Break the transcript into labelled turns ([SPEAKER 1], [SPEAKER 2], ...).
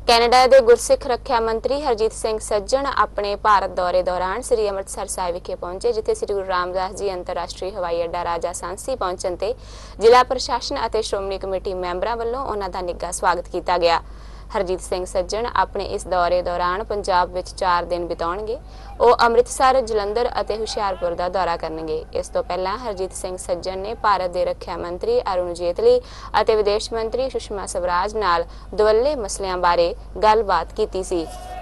[SPEAKER 1] Canada ਦੇ ਗੁਰਸਿੱਖ ਰੱਖਿਆ ਮੰਤਰੀ ਹਰਜੀਤ ਸਿੰਘ ਸੱਜਣ ਆਪਣੇ ਭਾਰਤ ਦੌਰੇ ਦੌਰਾਨ ਸ੍ਰੀ ਅੰਮ੍ਰਿਤਸਰ ਸਾਹਿਬ ਵਿਖੇ ਪਹੁੰਚੇ, ਜਿੱਥੇ ਸ੍ਰੀ ਗੁਰੂ ਰਾਮਦਾਸ ਜੀ ਅੰਤਰਰਾਸ਼ਟਰੀ ਹਵਾਈ ਅੱਡਾ ਰਾਜਾ ਸਾਂਸੀ ਪਹੁੰਚਣ ਤੇ ਜ਼ਿਲ੍ਹਾ ਪ੍ਰਸ਼ਾਸਨ ਅਤੇ ਸ਼੍ਰੋਮਣੀ ਕਮੇਟੀ ਮੈਂਬਰਾਂ ਵੱਲੋਂ ਉਹਨਾਂ ਦਾ ਨਿੱਘਾ ਸਵਾਗਤ ਕੀਤਾ ਗਿਆ। ਹਰਜੀਤ ਸਿੰਘ ਸੱਜਣ ਆਪਣੇ ਇਸ ਦੌਰੇ ਦੌਰਾਨ ਪੰਜਾਬ ਵਿੱਚ 4 ਦਿਨ ਬਿਤਾਉਣਗੇ। ਉਹ ਅੰਮ੍ਰਿਤਸਰ, ਜਲੰਧਰ ਅਤੇ ਹੁਸ਼ਿਆਰਪੁਰ ਦਾ ਦੌਰਾ ਕਰਨਗੇ। ਇਸ ਤੋਂ ਪਹਿਲਾਂ ਹਰਜੀਤ ਸਿੰਘ ਸੱਜਣ ਨੇ ਭਾਰਤ ਦੇ ਰੱਖਿਆ ਮੰਤਰੀ ਅਰੁਣ ਜੇਤਲੀ ਅਤੇ ਵਿਦੇਸ਼ ਮੰਤਰੀ ਸੁਸ਼ਮਾ ਸਵਰਾਜ ਨਾਲ ਦੁਵੱਲੇ ਮਸਲਿਆਂ ਬਾਰੇ ਗੱਲਬਾਤ ਕੀਤੀ ਸੀ।